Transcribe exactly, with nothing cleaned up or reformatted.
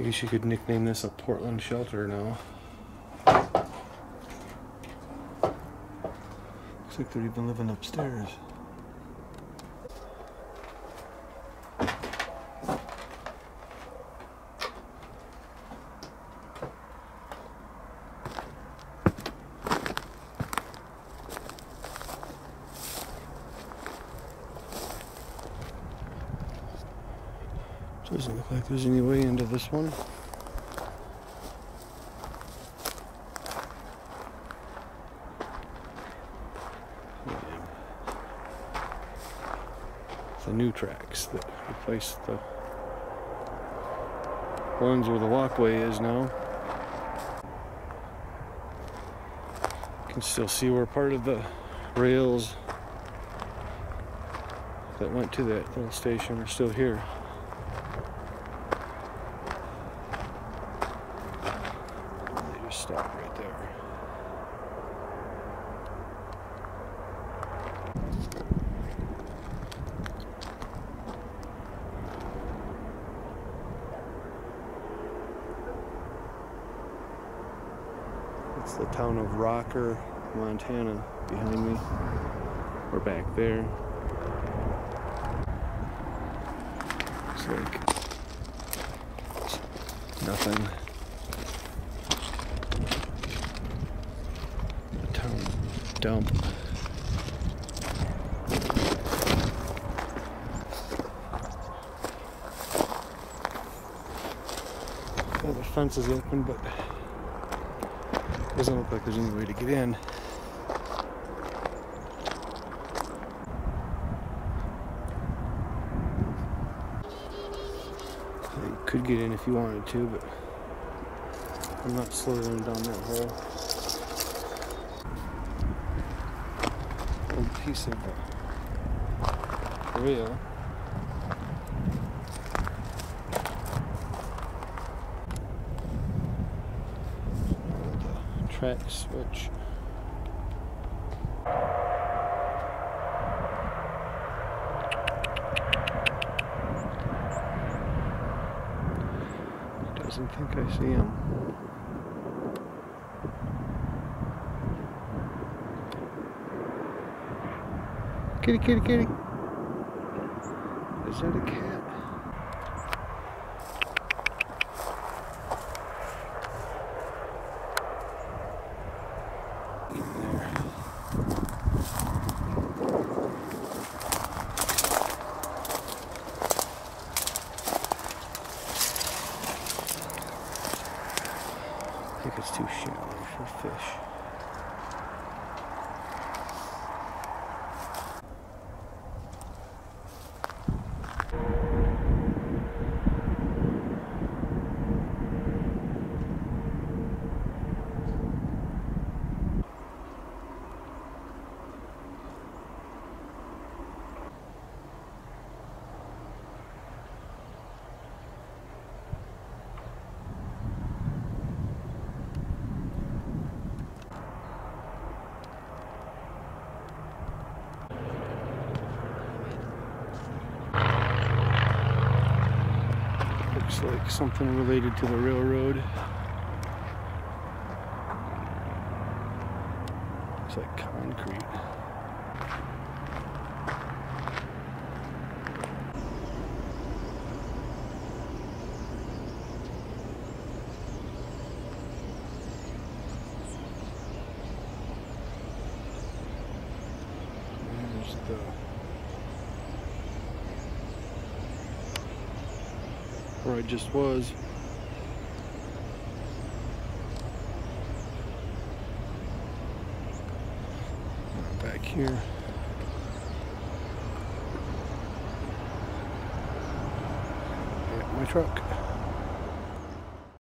guess you could nickname this a Portland shelter now. Looks like they're even living upstairs. Doesn't look like there's any way into this one. The new tracks that replace the ones where the walkway is now. You can still see where part of the rails that went to that little station are still here. They just stop right there. It's the town of Rocker, Montana, behind me. We're back there. Looks like nothing. A town dump. Yeah, the fence is open, but doesn't look like there's any way to get in. You could get in if you wanted to, but I'm not slithering down that hole. Old piece of uh, rail. Track switch. Doesn't think I see him. Kitty, kitty, kitty. Is that a cat? I think it's too shallow for fish. Looks like something related to the railroad. Looks like concrete. There's the where I just was. Back here. Yeah, my truck.